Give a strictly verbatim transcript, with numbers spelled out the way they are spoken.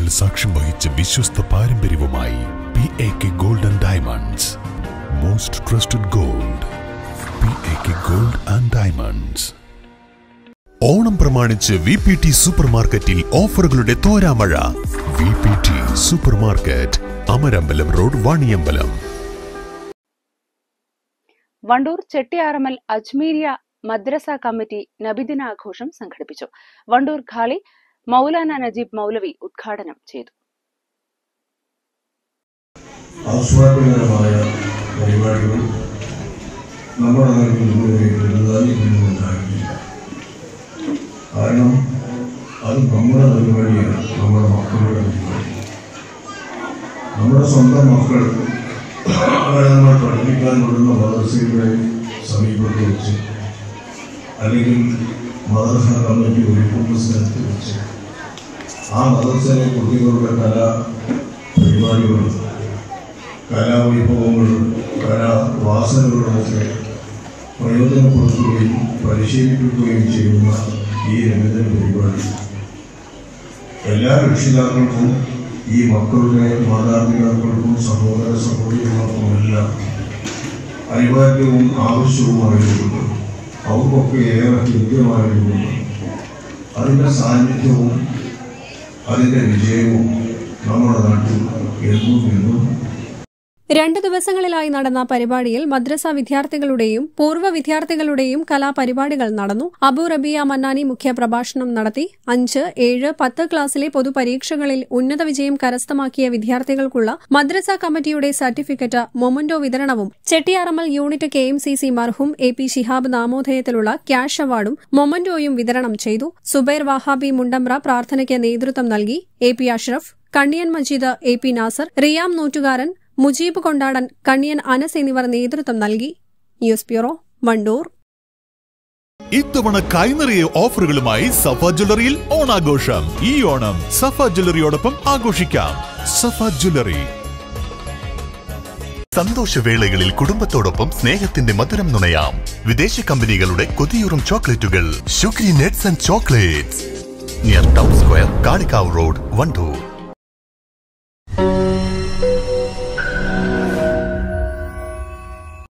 പതിറ്റാണ്ടുകൾ സാക്ഷ്യം വഹിച്ച വിശ്വസ്ത പാരമ്പര്യവുമായി P A K gold and diamonds. Most trusted gold. P A K gold and diamonds. Onam പ്രമാണിച്ച് വി പി ടി സൂപ്പർ മാർക്കറ്റിൽ ഓഫറുകളുടെ തോരാമഴ. V P T supermarket, Amarambalam road, Vaniyambalam. Wandoor Chettiyarammal Ajmeeriya മദ്രസ കമ്മിറ്റി നബിദിനാഘോഷം സംഘടിപ്പിച്ചു. വണ്ടൂർ ഖാലി മൗലാന നജീബ് മൗലവി ഉദ്ഘാടനം ചെയ്തു. ആസ്വാദകരമായ പരിപാടികൾ നമ്മുടെ കാരണം അത് നമ്മുടെ പരിപാടിയാണ്, നമ്മുടെ മക്കളുടെ പരിപാടി. നമ്മുടെ സ്വന്തം മക്കൾ അവരെ നമ്മൾ പഠിപ്പിക്കാൻ വിടുന്ന മദ്രസയുടെ സമീപത്ത് വെച്ച് അല്ലെങ്കിൽ മദ്രസ കമ്മിറ്റി ഒരുക്കുന്ന സ്ഥലത്ത് വെച്ച് ആ മദ്രസയിലെ കുട്ടികളുടെ കലാ പരിപാടികളും കലാവൈഭവങ്ങളും കലാവാസനകളുമൊക്കെ പ്രയോജനപ്പെടുത്തുകയും പരിശീലിപ്പിക്കുകയും ചെയ്യുന്ന ഈ രംഗത്തിൻ്റെ പരിപാടി എല്ലാ രക്ഷിതാക്കൾക്കും ഈ മക്കളുടെ മാതാപിതാക്കൾക്കും സഹോദര സഹോദരിമാർക്കുമെല്ലാം അനിവാര്യവും ആവശ്യവുമായിരുന്നു. അവർക്കൊക്കെ ഏറെ കൃത്യമായിരുന്നു. അതിൻ്റെ സാന്നിധ്യവും അതിൻ്റെ വിജയവും നമ്മുടെ നാട്ടിൽ എന്നും എന്നും. രണ്ടു ദിവസങ്ങളിലായി നടന്ന പരിപാടിയിൽ മദ്രസ വിദ്യാർത്ഥികളുടെയും പൂർവ്വ വിദ്യാർത്ഥികളുടെയും കലാപരിപാടികൾ നടന്നു. അബു റബിയ മന്നാനി മുഖ്യ പ്രഭാഷണം നടത്തി. അഞ്ച്, ഏഴ്, പത്ത് ക്ലാസ്സിലെ പൊതുപരീക്ഷകളിൽ ഉന്നത വിജയം കരസ്ഥമാക്കിയ വിദ്യാർത്ഥികൾക്കുള്ള മദ്രസ കമ്മിറ്റിയുടെ സർട്ടിഫിക്കറ്റ്, മൊമന്റോ വിതരണവും Chettiyarammal unit K M C C മർഹൂം എ പി ശിഹാബ് നാമോദയത്തിലുള്ള ക്യാഷ് അവാർഡും മൊമന്റോയും വിതരണം ചെയ്തു. സുബൈർ വഹാബി മുണ്ടമ്പ്ര പ്രാർത്ഥനയ്ക്ക് നേതൃത്വം നൽകി. A P Ashraf, Kanniyan Majeed, A P Nasar, Riyam Noottukaran, Mujeeb Kondadan, Kanniyan Anas എന്നിവർ നേതൃത്വം നൽകി. News bureau, Wandoor. ഇത്തവണ കൈനിറിയ ഓഫറുകളുമായി സഫ ജ്വല്ലറിയിൽ ഓണാഘോഷം. ഈ ഓണം സഫ ജ്വല്ലറിയോടൊപ്പം ആഘോഷിക്കാം. സഫ ജ്വല്ലറി. സന്തോഷവേളകളിൽ കുടുംബത്തോടൊപ്പം സ്നേഹത്തിന്റെ മധുരം നുണയാം. വിദേശ കമ്പനികളുടെ കൊതിയൂറും ചോക്ലേറ്റുകൾ. Sugary nets and chocolates. Near town square, Kalikavu road, Wandoor.